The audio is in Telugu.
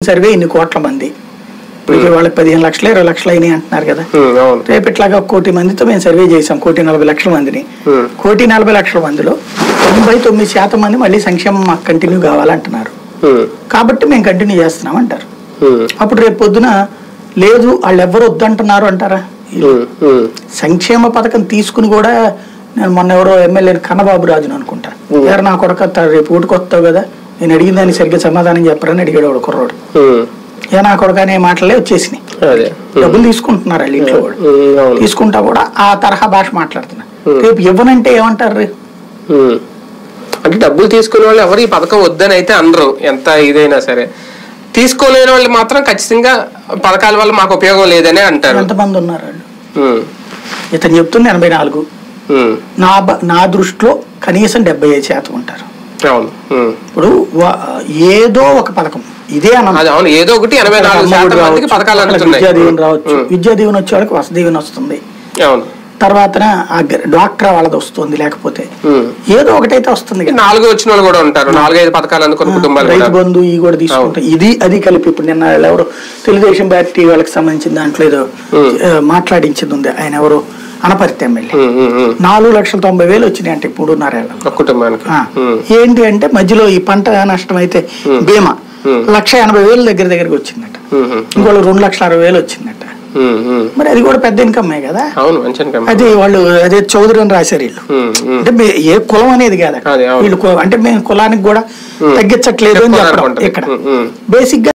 సర్వే ఇన్ని కోట్ల మంది, ఇప్పుడు వాళ్ళకి 15 లక్షలు 20 లక్షలు అయినాయి అంటున్నారు కదా. రేపు ఇట్లాగా 1 కోటి మందితో మేము సర్వే చేసాం, 1,40,00,000 మందిని. 1,40,00,000 మందిలో 99% మంది మళ్ళీ సంక్షేమం మాకు కంటిన్యూ కావాలంటున్నారు, కాబట్టి మేము కంటిన్యూ చేస్తున్నాం అంటారు. అప్పుడు రేపు పొద్దున లేదు వాళ్ళు ఎవరు వద్దంటున్నారు అంటారా? సంక్షేమ పథకం తీసుకుని కూడా, నేను మొన్న ఎవరో ఎమ్మెల్యే కన్నబాబు రాజును అనుకుంటా, ఎవరు నా కొడుకు రేపు ఊటికి వస్తావు కదా, నేను అడిగిన దాన్ని సరిగ్గా సమాధానం చెప్పరని అడిగాడు వాడు కుర్రోడు. నా కొడుకు అనే మాటలే వచ్చేసినాయి. డబ్బులు తీసుకుంటున్నారు వాళ్ళు ఇంట్లో కూడా, తీసుకుంటా కూడా ఆ తరహా భాష మాట్లాడుతున్నారు. రేపు ఇవ్వనంటే ఏమంటారు? అంటే డబ్బులు తీసుకునే వాళ్ళు ఎవరు ఈ పథకం వద్దని అయితే అనరు, ఎంత ఇదైనా సరే. తీసుకోలేని వాళ్ళు మాత్రం ఖచ్చితంగా పథకాల వల్ల మాకు ఉపయోగం లేదనే అంటారు. ఎంతమంది ఉన్నారు వాళ్ళు? ఇతను చెప్తుంది 84. నా దృష్టిలో కనీసం 75% ఉంటారు. ఇప్పుడు ఏదో ఒక పథకం ఇదే అవును, ఏదో ఒకటి 84% పథకాలు విద్యా దీవెన రావచ్చు, విద్యా దీవెన వచ్చే వాళ్ళకి వసతి దీవెన వస్తుంది, తర్వాత డాక్టర్ వాళ్ళది వస్తుంది, లేకపోతే ఏదో ఒకటైతే వస్తుంది. 4 వచ్చిన వాళ్ళు కూడా ఉంటారు, 4-5 పథకాలు అందుకుని కుటుంబాలు, రైతు బంధు ఈ కూడా తీసుకుంటాం. ఇది అది కలిపి ఇప్పుడు నిన్న ఎవరు తెలుగుదేశం పార్టీ వాళ్ళకి సంబంధించిన దాంట్లో ఏదో మాట్లాడించింది ఉంది, ఆయన ఎవరు అనపర్తి ఎమ్మెల్యే. 4,90,000 వచ్చినాయి అంటే 3.5 ఏళ్ళ కుటుంబానికి. ఏంటి అంటే మధ్యలో ఈ పంట నష్టం అయితే బీమా 1,80,000 దగ్గరికి వచ్చిందట, ఇంకోళ్ళు 2,60,000 వచ్చిందట. మరి అది కూడా పెద్ద ఇన్కమ్ కదా. అది వాళ్ళు అదే చౌదరి అని రాశారు వీళ్ళు. అంటే ఏ కులం అనేది కాదు వీళ్ళు, అంటే మేము కులానికి కూడా తగ్గించట్లేదు అని చెప్పడం ఇక్కడ బేసిక్ గా.